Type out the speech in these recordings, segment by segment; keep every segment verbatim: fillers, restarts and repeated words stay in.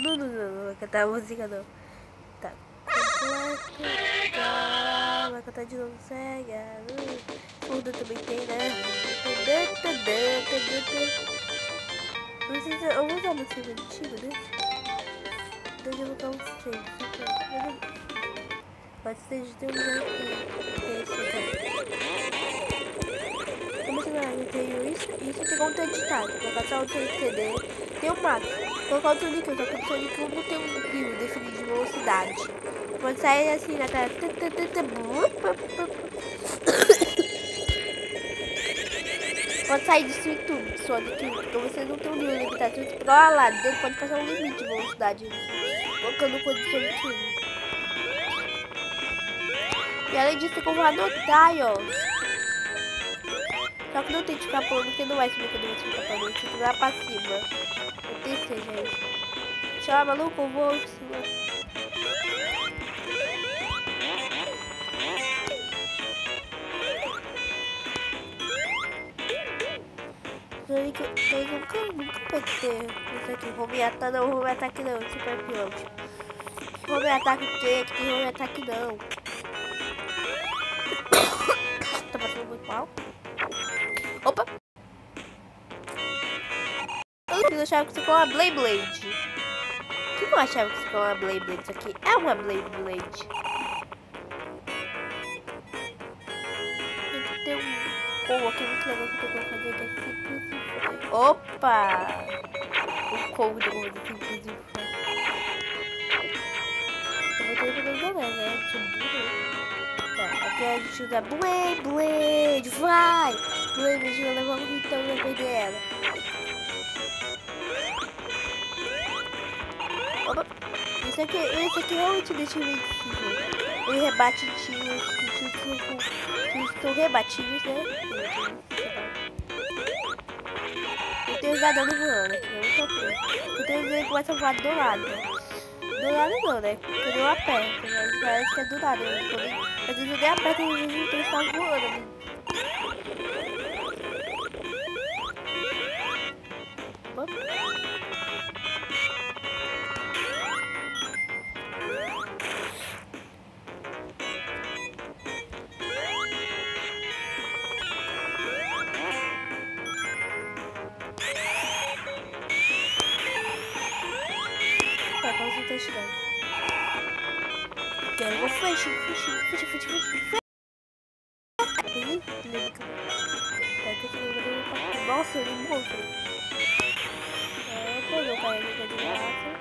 Não, não, não, não vai cantar a música não. Tá. Completo. Tá. Vai cantar de novo. Segue a luz. Fundo também tem, né? Não sei se eu vou usar uma música antiga, né? Então eu vou colocar um seis. Pode ser de ter um esse aqui. Como assim, galera? Eu tenho isso, isso tem como ter editado. Vou colocar o Sonic C D. Tem um mato. Vou colocar o Sonic um, só que o Sonic um não tem um livro definido de velocidade. Pode sair assim na tela. Pode sair disso em tudo, Sonic um. Então você não tem um livro limitado. Se você pegar uma lado dele, pode passar um limite de velocidade. Colocando coisa de Sonic um. E além disso, eu vou anotar, ó. Só que não tem que ficar pulando, porque não vai subir quando você ficar pulando. Tem que ir lá pra cima. Eu tenho seja isso. Tchau, maluco, eu vou em cima. Sonic, eu nunca, nunca vai ter isso aqui. Home Attack não, Home Attack não, Super Pilot. Home Attack o quê? Que tem Home Attack não. Tá passando muito mal. Opa! Eu achava que isso aqui é uma Blade Blade. O que eu achava que isso aqui é uma Blade Blade? Isso aqui é uma Blade Blade. Tem que ter um combo aqui muito legal que eu tô fazer aqui. Assim. Opa! O combo de combo de simples e fã. Eu vou ter que fazer galera, né? Tá, aqui a gente usa Blade Blade. Vai! Blade Blade vai levar um então na perder ela. Opa. Isso aqui, esse aqui realmente deixa invencível. Ele rebate tiros, tiros que são rebatíveis, né? Eu tenho usado dano voando aqui, eu não tô vendo. Eu tenho usado que começa a voar do lado. Do lado não, né? Porque eu aperto, mas parece que é do lado. Às vezes eu nem aperto e às vezes eu estou voando ali. Opa. Quero vou flash, flash, flash, flash, flash. Nossa, ele morreu. É, pô, eu caí no de graça.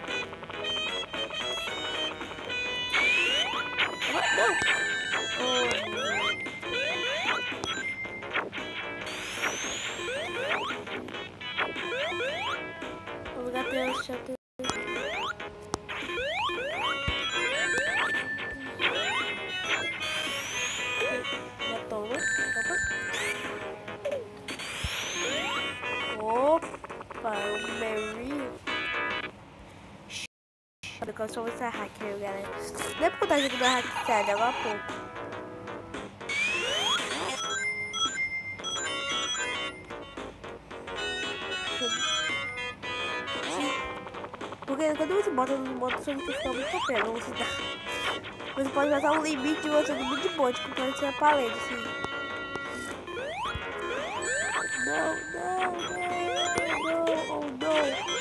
Não! Oh. Vou lugar pra eu chato. Opa, o Mary. Eu só vou ser hacker, galera. Não é porque eu tava jogando a hack sério, agora há pouco. Porque quando você bota no modo, você não fica muito pena. Você, dá... você pode passar um limite de você no muito bom, tipo, quando você é paleta, assim. Não, não, não, não, oh, não.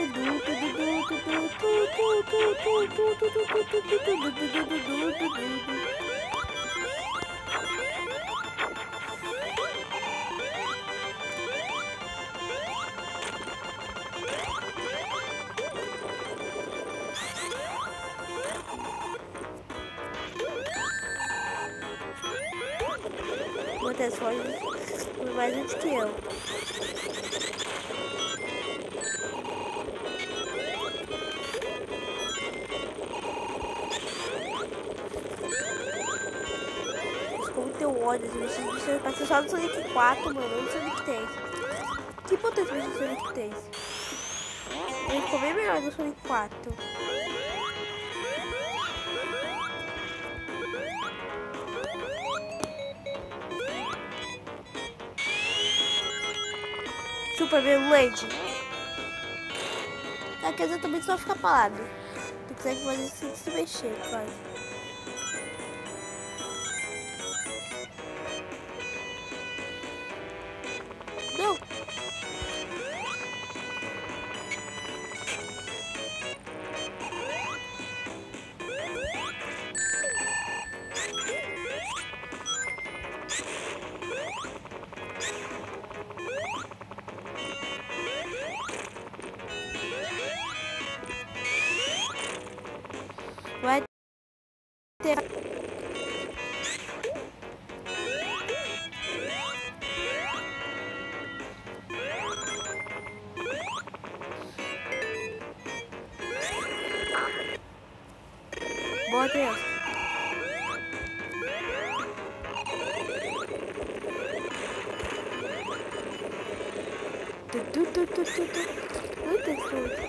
Muitas coisas mais antes que eu. Ódio, esse bicho vai ser só no Sonic quatro, mano, no Sonic três. Que potência no Sonic três? Ele ficou bem melhor no Sonic quatro. Super Beyblade. Aqui exatamente só ficar parado. Tu consegue fazer sem se mexer, quase. Não! Vai ter... Boa, Deus. Tu, tu, tu, tu, tu, tu. Muita coisa.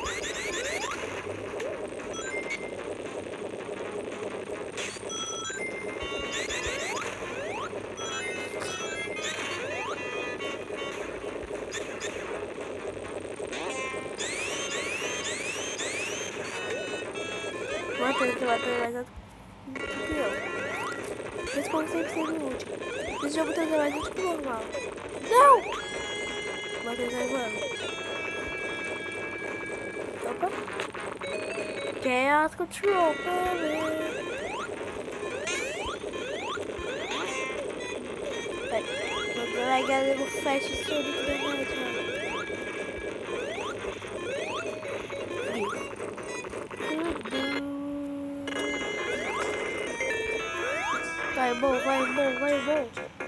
Bota ele que vai ter mais alto que eu. Esse como sempre ser o último. Esse jogo tem mais alto que o normal. Não! Bota ele voando. Opa. Chaos Control, baby. Vai. Vou lá, galera, o flash sobre que deu mais, mano. Vai bom, vai bom, vai bom.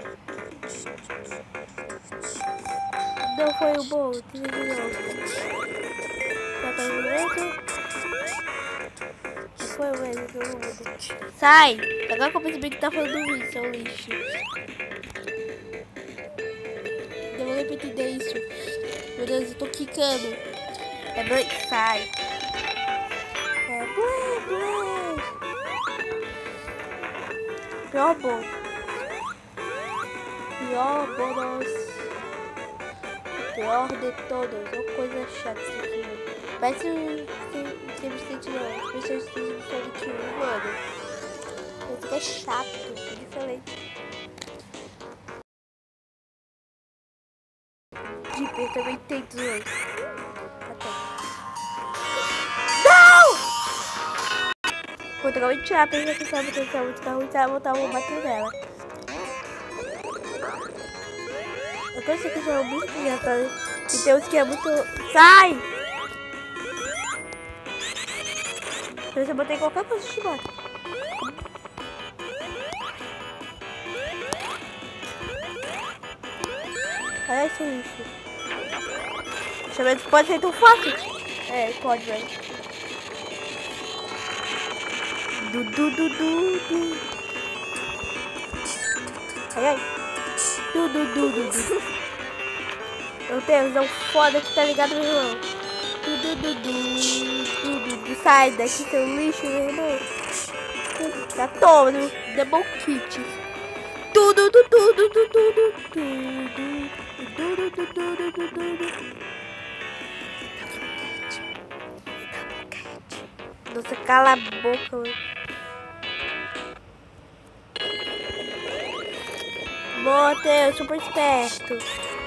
Não foi o bom, tira de novo. Já tá no mesmo? Não foi o mesmo, todo mundo. Sai! Agora que eu percebi que tá falando ruim, seu lixo. Demorei pra entender isso. Meu Deus, eu tô quicando. É bem, sai. É blé, blé. Pior bom. Pior bom, nossa. O pior de todos. Uma coisa chata isso aqui. Parece um Sonic não. Parece um Sonic um, mano. Isso aqui é chato. É diferente. Deeper também tem dois. Até. Vou trocar muito chato, eu já sabe que eu muito carro e vai voltar, vou bater nela. Eu pensei que já é muito engraçado. E tem uns que é muito... Sai! Se eu botei qualquer coisa, te bota. Olha isso, isso. Deixa eu ver se pode ser tão fácil. É, pode, velho. Du, du, du, du, du. Ai, ai. Du, du, du, du, du. Meu Deus, é um foda que tá ligado, meu irmão. Du, du, du, du, du, du, du. Sai daqui, seu lixo, meu irmão. Tá todo. Double kit. Du, du, du, du, du, du, du, du, du, du, du, du, du, du, du. Nossa, cala a boca, mano. Bota, super esperto.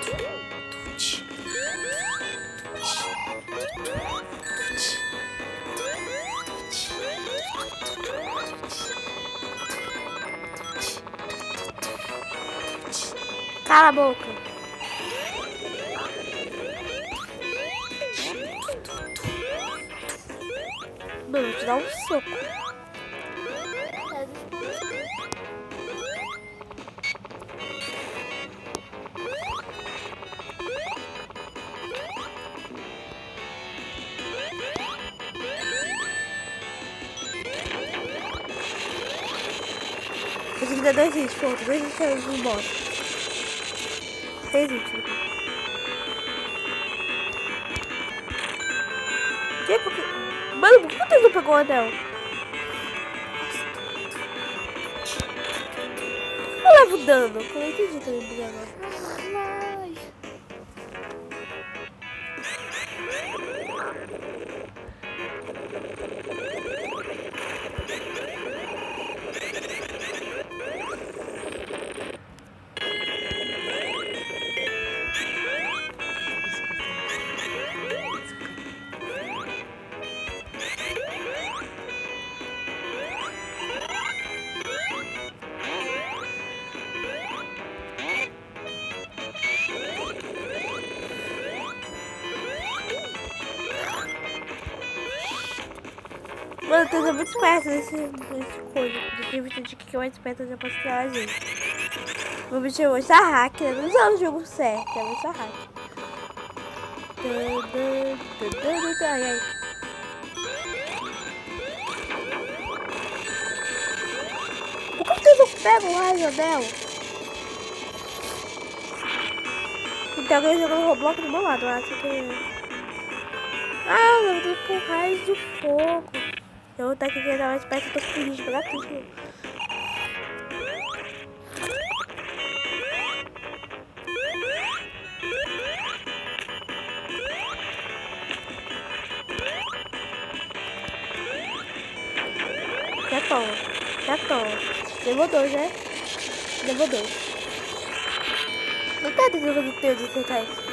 Cala a boca. Mano, vou te dar um soco. Esse aqui dá dois hits, pronto. Dois hits eu vou embora. Três hits. Mano, por que você não pegou o anel? Eu levo dano. Eu não entendi também agora. Mano, eu tô sendo muito esperto nesse, nesse coisa. Porque o de que é mais esperto eu já posso tirar a gente. Meu bicho é muito hacker. Não usando o jogo certo, é muito hacker. Ai, ai. Por que eu não pego o raio dela? Então alguém jogando Roblox do meu lado, eu acho que... Ah, eu tô com raios do fogo. Eu vou estar aqui que mais perto, eu tô com risco gratuito. Já tô, já tô. Levou dois, né? Levou dois. Não tá dentro do teu de acertar isso.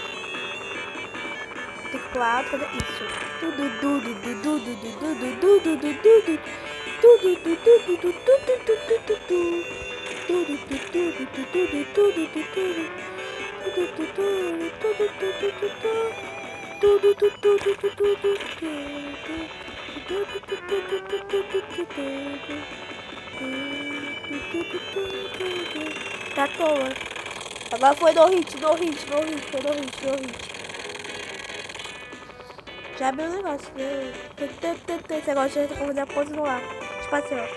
Tem que pular, fazer isso. Tudo, tudo, tudo, tudo, tudo, tudo, tudo, tudo. Tudo, tudo, tudo, tudo, tudo, tudo, tudo. Tudo, tudo, tudo, tudo, tudo, tudo, tudo. Tudo, tudo, tudo, tudo, tudo. Tudo, tudo, tudo, tudo, tudo. Tá à toa. Agora foi no hit, no hit, no hit, foi no hit, no hit. Já abriu o negócio. Esse negócio de fazer a pose no ar. Tipo assim, ó.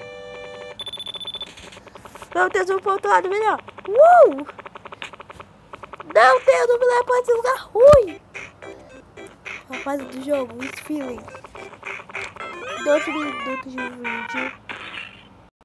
Meu Deus, eu vou pro outro lado melhor. Uh! Não tem, não me leva pra esse lugar ruim. Rapaz do jogo, os feelings. doze minutos de vídeo.